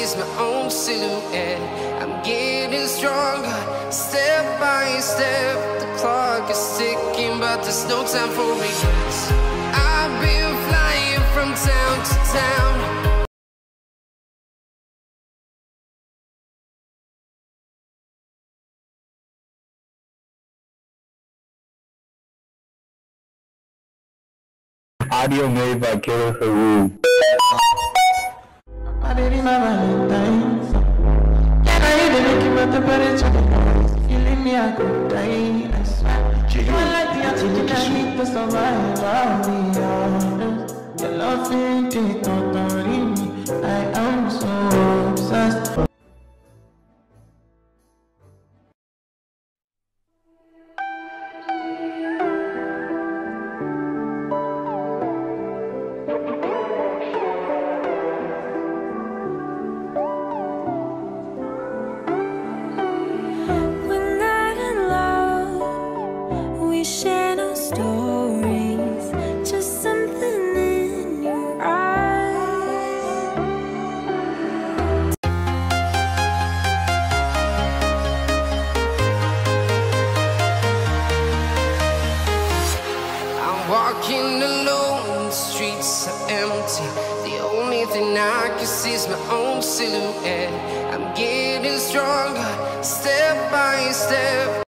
see's my own silhouette. I'm getting stronger, step by step. The clock is ticking, but there's no time for regrets. I've been flying from town to town. Audio made by Killer Haru. I did my Valentine's. Can I even make you at the better? If you leave me, I could die. I swear. You are like the oxygen I need to survive. I'll be honest. Your love ain't it, don't leave me. I am so obsessed. Walking alone, the streets are empty. The only thing I can see is my own silhouette. I'm getting stronger, step by step.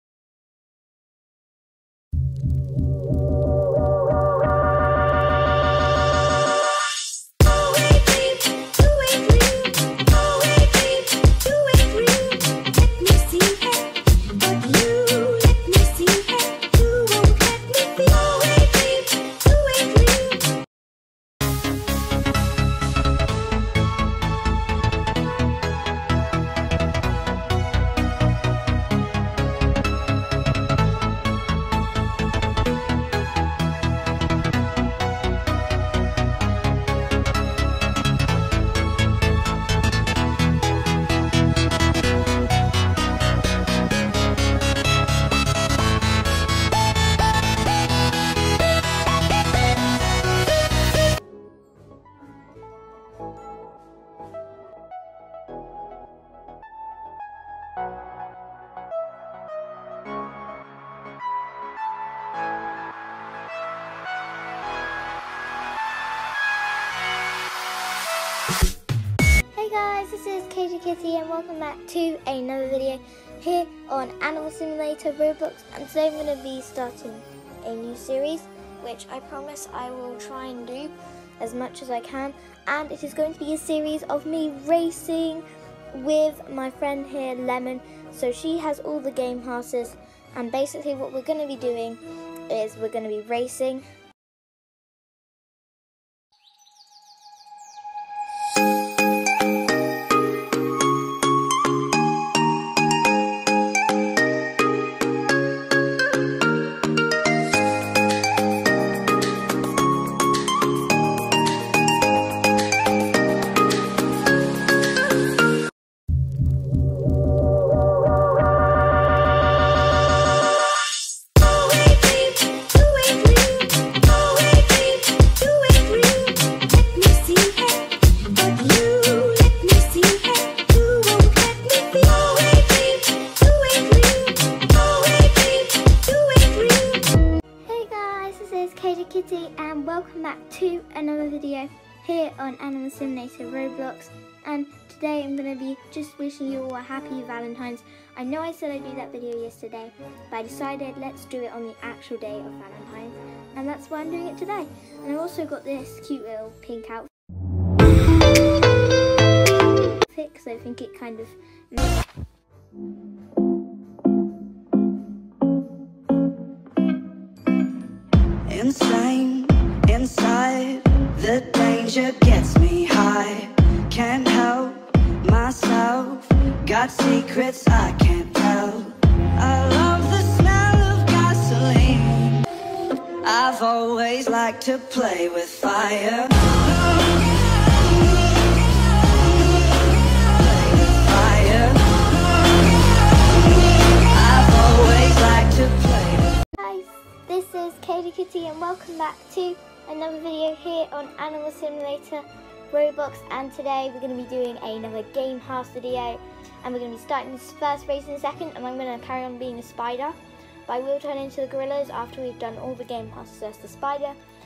Hey guys, this is Katie Kitty and welcome back to another video here on Animal Simulator Roblox, and today I'm going to be starting a new series which I promise I will try and do as much as I can, and it is going to be a series of me racing with my friend here, Lemon. So she has all the game passes, and basically what we're going to be doing is we're going to be racing. Kitty and welcome back to another video here on Animal Simulator Roblox, and today I'm going to be just wishing you all a happy Valentine's. I know I said I'd do that video yesterday, but I decided let's do it on the actual day of Valentine's, and that's why I'm doing it today. And I've also got this cute little pink outfit because I think it kind of insane, inside, the danger gets me high. Can't help myself, got secrets I can't tell. I love the smell of gasoline. I've always liked to play with fire. This is Katie Kitty and welcome back to another video here on Animal Simulator Roblox, and today we're going to be doing another Game Pass video, and we're going to be starting this first race in a second, and I'm going to carry on being a spider, but I will turn into the gorillas after we've done all the Game Passes as the spider,